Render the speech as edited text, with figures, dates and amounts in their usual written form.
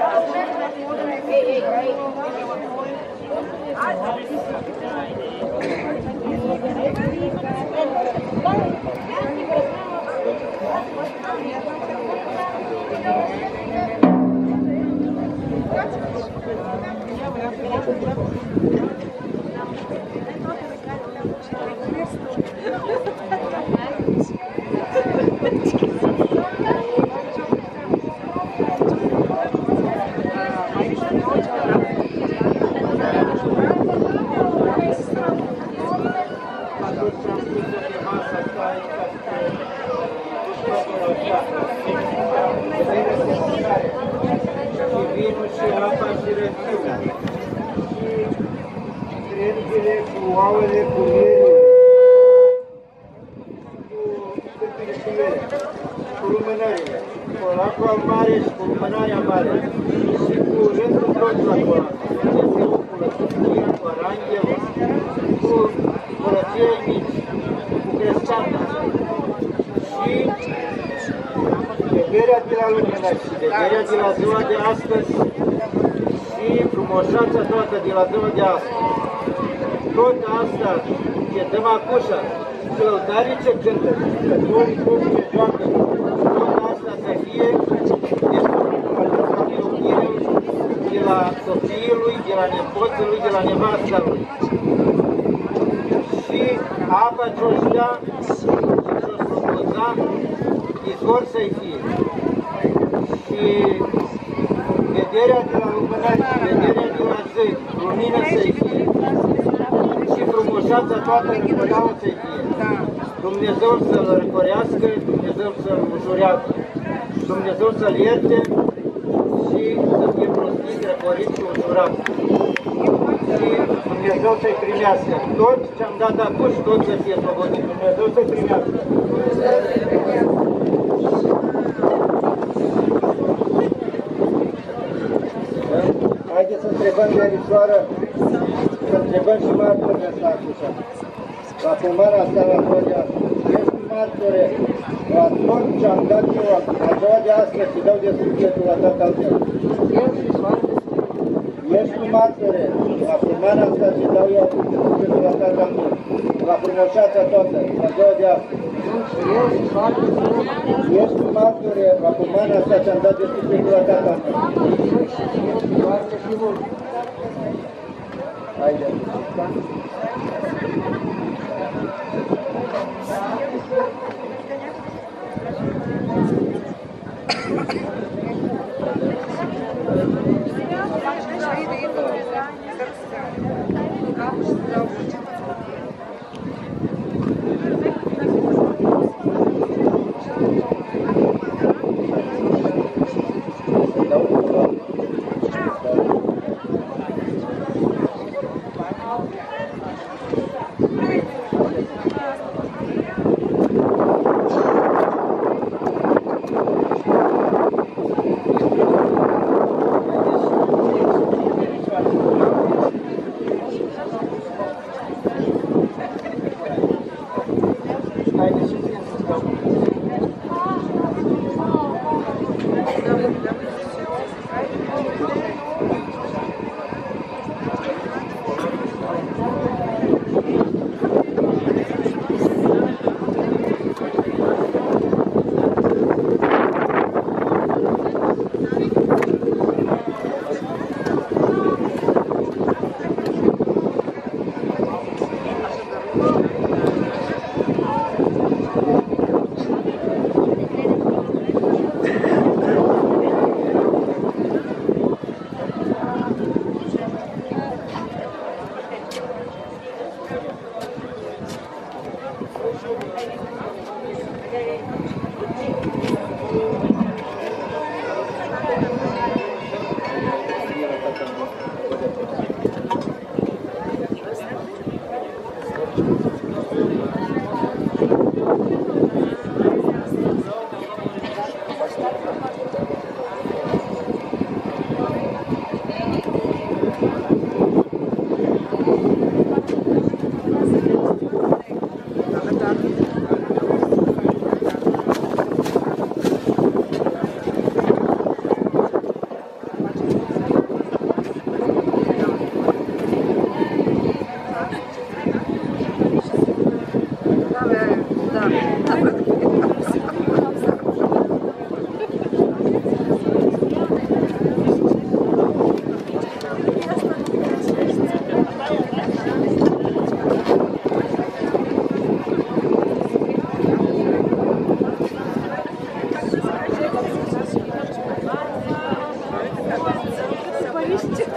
Vinul și apa și răciunea. Și crengile cu ouăle, cu mielul, cu cârpișurile, cu lumânările, cu lacul al mare și cu lumânarea mare și cu rândul toți acolo, cu aranghelul, cu curăției mici, cu crescanta și vederea de la lumină și vederea de la ziua de astăzi și frumoșața toată de la ziua de astăzi. Tot asta ce dăm acușa, călătarii ce cântă, cătorii copii ce joacă, tot asta să fie de la soției de la nepoții lui, de la nevasta lui. Și apa ce-o știa și ce-o slobăza, izvor să-i fie. Și vederea de la lumânări, vederea de la zi, lumină să-i fie. Și frumușața toată răpăreaua să-i fie. Dumnezeu să-l răcorească, Dumnezeu să-l ușurească. Dumnezeu să-l ierte și să fie prostit, răcorit și ușurat. Și Dumnezeu să-i primească. Tot ce-am dat acuși, tot să fie slobodit. Dumnezeu să-i primească. Haideți să întrebăm verișoară, să întrebăm și martorul ăsta acușa. La Pomana asta, la Hora, ești martore la tot ce-am dat eu la ziua de astăzi și dau de sufletul la tatăl meu. Ești martore la Pomana asta și dau eu de sufletul la tatăl meu. La frumoșața toată, la ziua de astăzi. Ești martore la Pomana asta și-am dat de sufletul la tatăl meu. Haide. știu.